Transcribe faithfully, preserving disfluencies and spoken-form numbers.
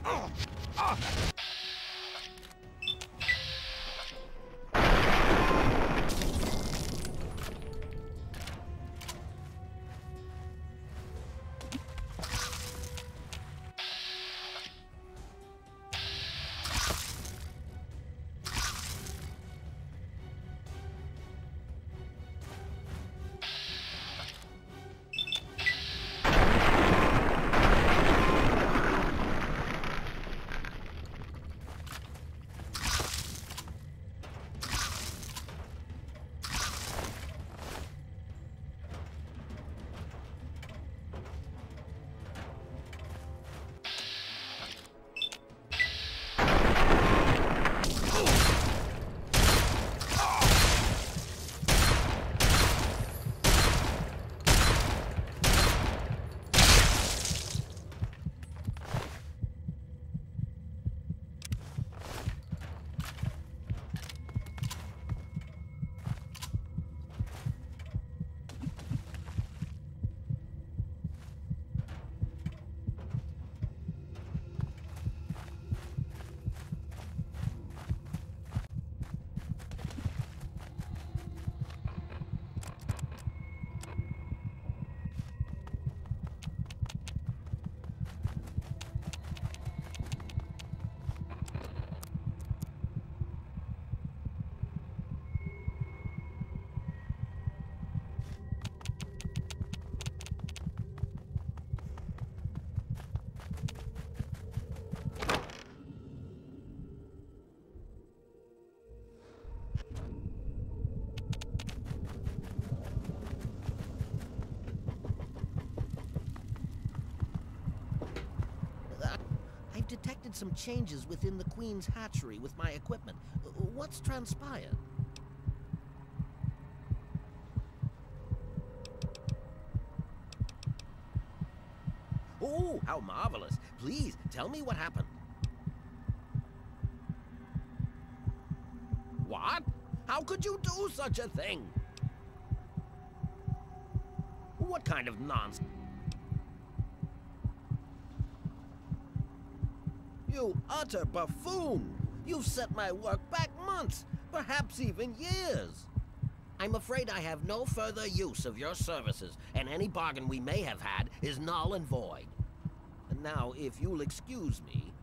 I've detected some changes within the Queen's hatchery with my equipment. What's transpired? Oh, how marvelous. Please, tell me what happened. What? How could you do such a thing? What kind of nonsense? You utter buffoon! You've set my work back months, perhaps even years. I'm afraid I have no further use of your services, and any bargain we may have had is null and void. And now, if you'll excuse me,